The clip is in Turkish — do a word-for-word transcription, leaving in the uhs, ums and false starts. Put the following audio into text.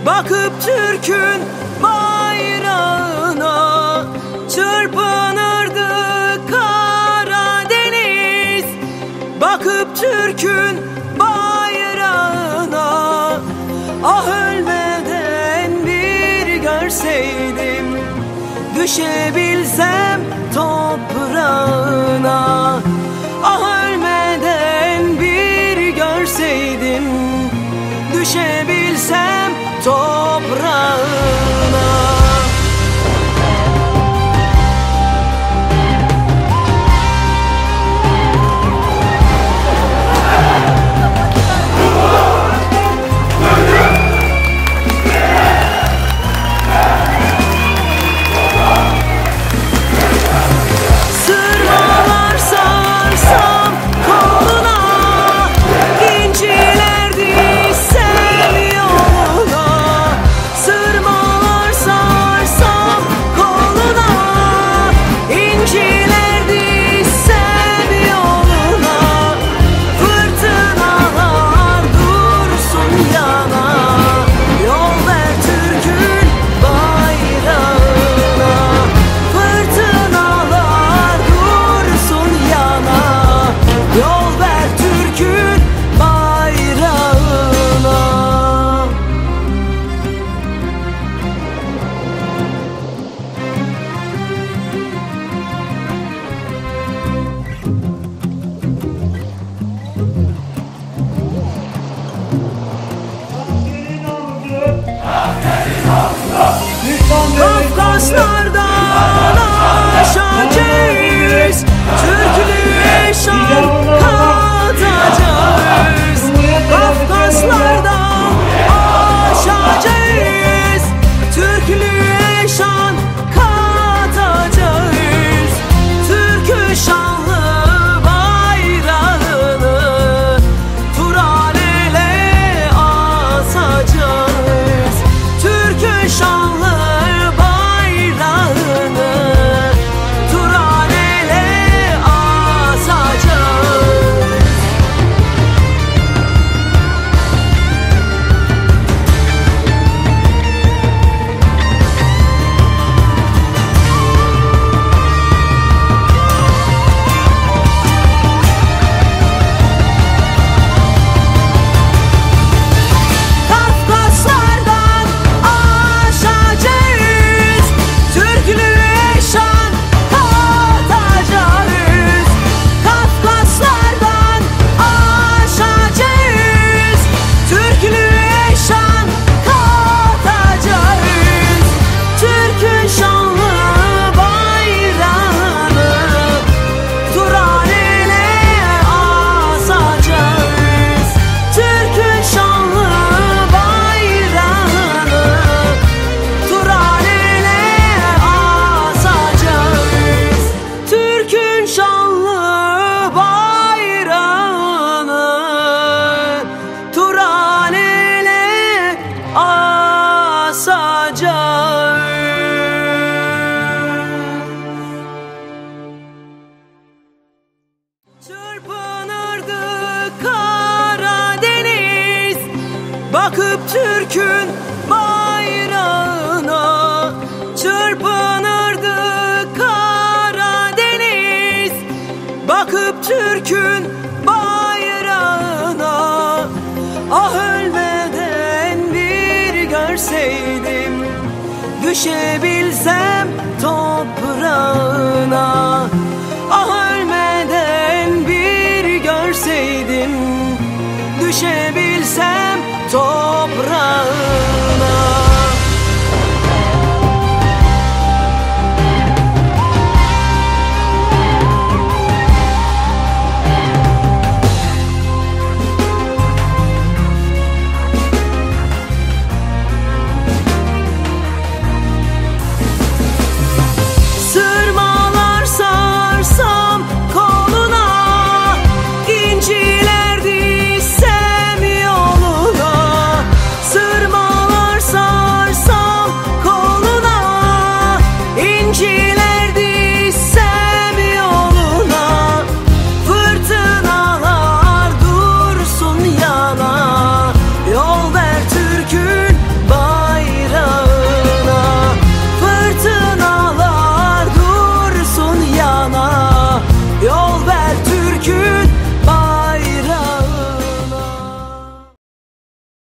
Bakıp Türk'ün bayrağına çırpınırdı Karadeniz. Bakıp Türk'ün bayrağına, ah ölmeden bir görseydim, düşebilsem toprağına. Ah ölmeden bir görseydim, düşebilsem toprağına. Kafkaslardan aşacağız, Türklüğe şan katacağız. Kafkaslardan aşacağız, Türklüğe şan katacağız. Türk'ü şanlı bayrağını Turan ele asacağız. Türk'ü şanlı çırpınırdı Karadeniz. Bakıp Türk'ün bayrağına çırpınırdı Karadeniz. Bakıp Türk'ün bayrağına, ah ölmeden bir görseydim, düşebilsem toprağına. Ah ölmeden bir görseydim, düşebilsem toprağına.